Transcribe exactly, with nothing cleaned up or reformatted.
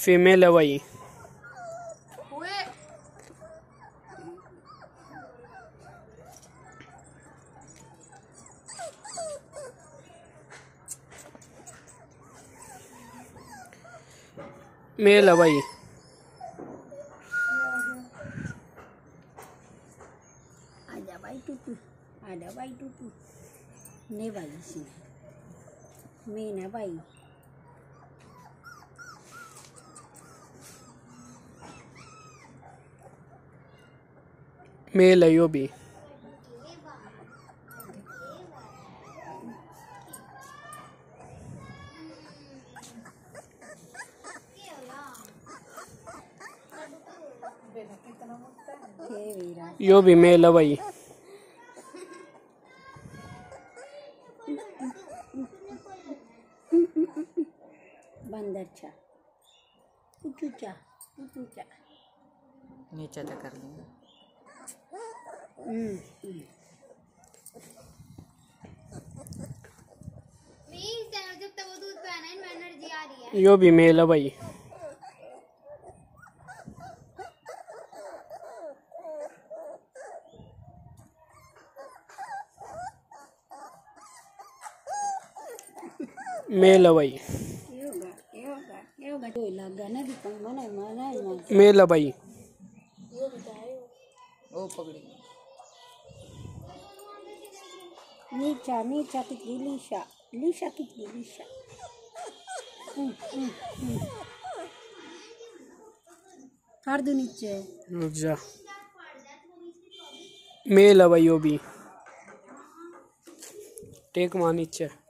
Female है भाई। Mail है भाई। आजा भाई टूटू, आजा भाई टूटू। नहीं भाई इसमें मेन है भाई। मेल है यो भी। यो भी मेल है भाई। बंदर चा ऊंचा ऊंचा नीचे तक कर दूंगा। यो भी मेल है भाई। मेल है भाई। मेल है भाई। ओ पकड़ी नीचा नीचा कितनी लीशा लीशा कितनी लीशा। कर दो नीचे। रुक जा। मेल है भाई यो भी। टेक मार नीचे।